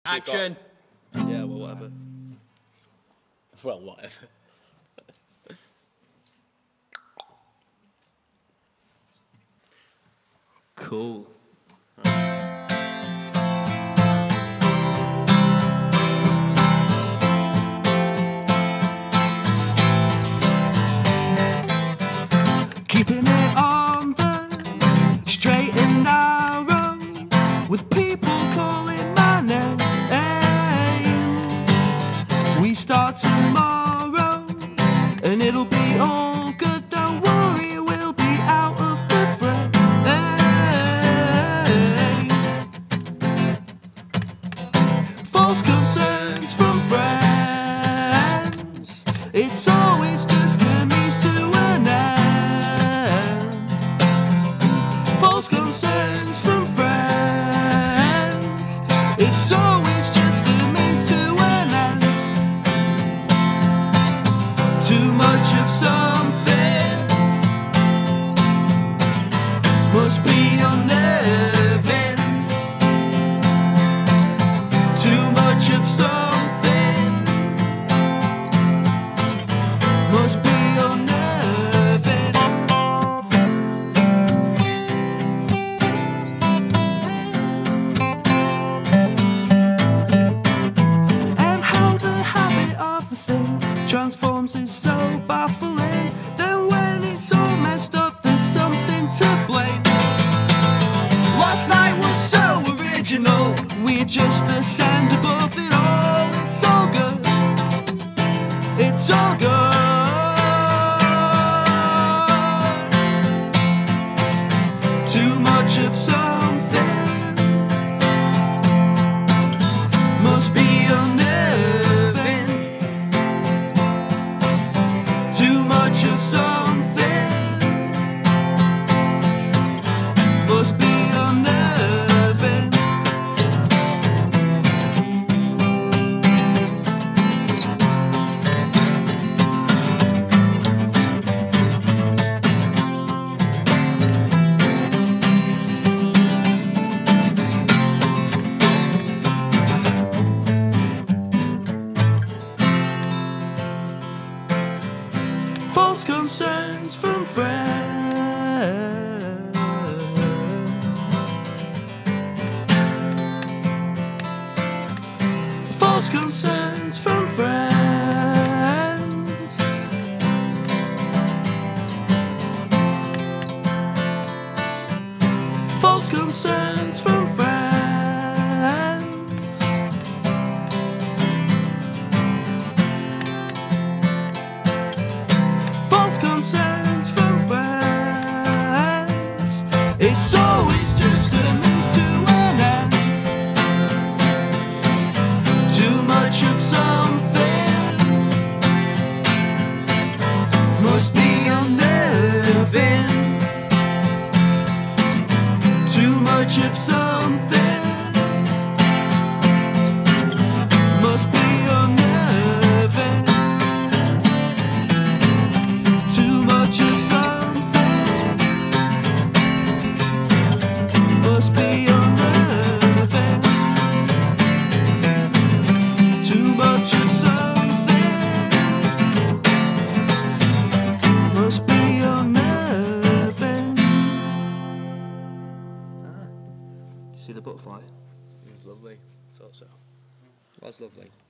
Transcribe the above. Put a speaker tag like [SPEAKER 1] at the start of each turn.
[SPEAKER 1] Action!
[SPEAKER 2] Yeah, well, whatever.
[SPEAKER 1] Well, whatever. Cool.
[SPEAKER 2] Keeping it on the straight and narrow, with people calling my name. We start tomorrow, and it'll be all good. Don't worry, we'll be out of the fray. False concerns from friends. It's always just a means to an end. False concerns from friends. It's always just a means to an end. Too much of something must be unnerving. Too much of something must be unnerving. And how the habit of the thing transforms is so baffling. Then when it's all messed up, there's something to blame. Last night was so original, we just ascend above it all. It's all good, it's all good. Too much of something must be unnerving. Too much of something must be unnerving. False concerns from friends. False concerns from friends. False concerns from friends. False concerns from friends. It's always just a means to an end. Too much of something must be unnerving. Too much of something must be unnerving. Too much of something must be unnerving. Too much of something must be unnerving. You see the butterfly?
[SPEAKER 1] It was lovely.
[SPEAKER 2] Thought so.
[SPEAKER 1] It was lovely.